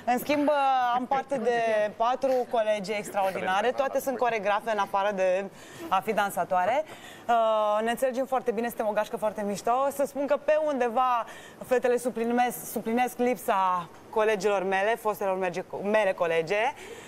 În schimb, am parte de 4 colegi extraordinare, toate sunt coregrafe în afară de a fi dansatoare. Ne înțelegem foarte bine, suntem o gașcă foarte mișto. Să spun că pe undeva fetele suplinesc lipsa colegilor mele, fostelor mele colege.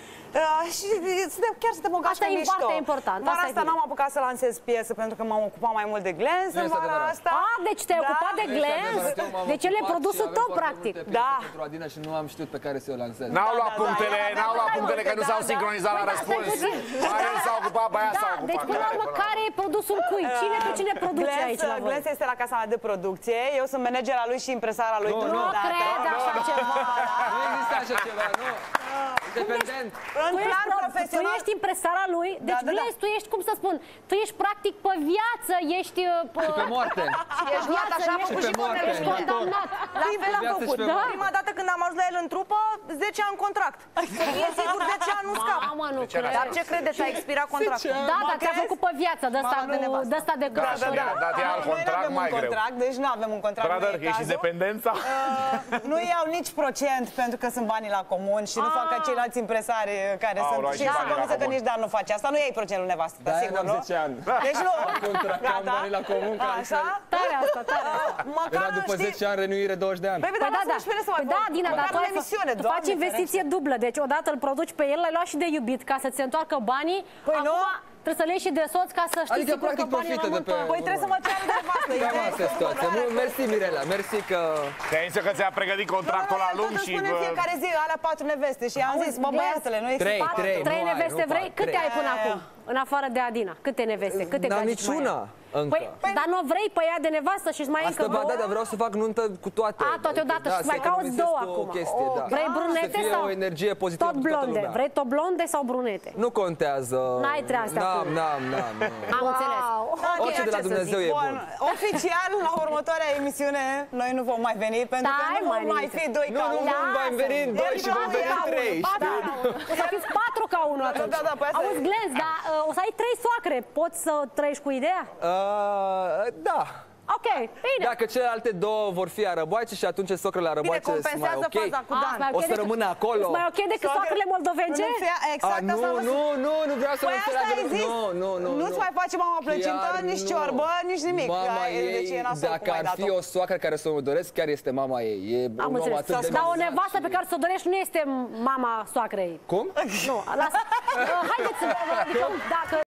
Și chiar suntem o gașcă mișto. Asta e important. Vara asta n-am apucat să lansez piesă pentru că m-am ocupat mai mult de Glens în vara asta. Deci te-ai ocupat de Glens? Deci el e produsul tău, practic. Da. Pentru Adina și nu am știut pe care să o lansez. N-au luat punctele, că nu s-au sincronizat la răspuns. Aia s-a ocupat, aia s-a ocupat. Deci, până la urmă, care e produsul cui? Cine produce aici la voi? Glens este la casa mea de producție. Eu sunt managera lui și impresara lui. Nu cred așa ceva. Nu există așa ceva, nu. Independent. În plan profesional. Tu ești impresara lui, deci Glens, tu ești, cum să spun, tu ești practic pe viață, ești... Și pe moarte. Ești luat așa, a făcut și Cornel. Ești condamnat. La fel am făcut. Prima dată când am ajuns la el în trupă, 10 ani contract. E sigur 10 ani nu scap. Mamă, nu cred. Dar ce credeți, a expirat contractul? Da, dar ți-a făcut pe viață, de ăsta de căsătorie. Dar e alt contract mai greu. Deci nu avem un contract. Că ești dependența? Nu iau nici procent pentru că sunt banii la comun și nu fac ca ceilalți impresari care sunt. Și sunt convinsă că nici Dan nu face asta. Nu iei procentul nevastă, sigur, nu? 10 ani. Deci nu. Contractam banii la comun. Așa? Tare asta, tare. Era după 10 ani, renuire 20 de ani. Păi da, da, Dina, dar tu faci investiție dublă. Deci odată îl produci pe el, l-ai luat și de iubit ca să-ți se întoarcă banii. Păi nu? Trebuie să le iei și de soț ca să știi adică, sigur că practic, banii profită de pe... Păi trebuie să mă ceară de nevastă. Cam asta e situația. Mersi, Mirela, mersi că... Te-ai zis că ți-a pregătit contractul la lung și... Spune fiecare zi, alea 4 neveste și am zis, mă băiatele, nu există 3 neveste vrei? Câte ai până acum? În afară de Adina, câte neveste? Câte n-am gagici mai ai? niciuna încă. Păi, dar nu vrei pe ea de nevastă și mai încă Asta, da, dar vreau să fac nuntă cu toate. Toate odată și mai cauți două acum. Vrei brunete sau? Să fie o energie pozitivă tot blonde? Vrei tot blonde sau brunete? Nu contează. N-ai treaba asta. N-am. Am înțeles. Orice de la Dumnezeu e bun. Oficial, la următoarea emisiune, noi nu vom mai veni, pentru că nu vom mai fi 2 ca 1. Nu vom mai veni 2 și vom veni 3. O să fiți 4 ca 1 atunci. Auzi, Glens, dar o să ai 3 soacre. Poți să trăiești cu ideea? Da. Ok, bine. Dacă celelalte două vor fi arăboaice și atunci socrele arăboaice sunt mai ok. O să rămână acolo. Mai ok decât soacrele moldovence? Exact, nu vreau să mă înțeleagă. Nu-ți mai face mama plăcintă, nici ciorbă, nici nimic. Mama ei, dacă ar fi o soacră care să mă doresc, chiar este mama ei. Am înțeles. Dar o nevastă pe care să o dorești nu este mama soacrei. Cum? Nu, lasă. Haideți, dacă